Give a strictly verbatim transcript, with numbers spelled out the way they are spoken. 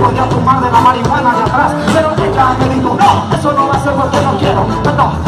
podría tomar de la marihuana de atrás, pero ella me dijo, no, eso no va a ser porque no quiero. No,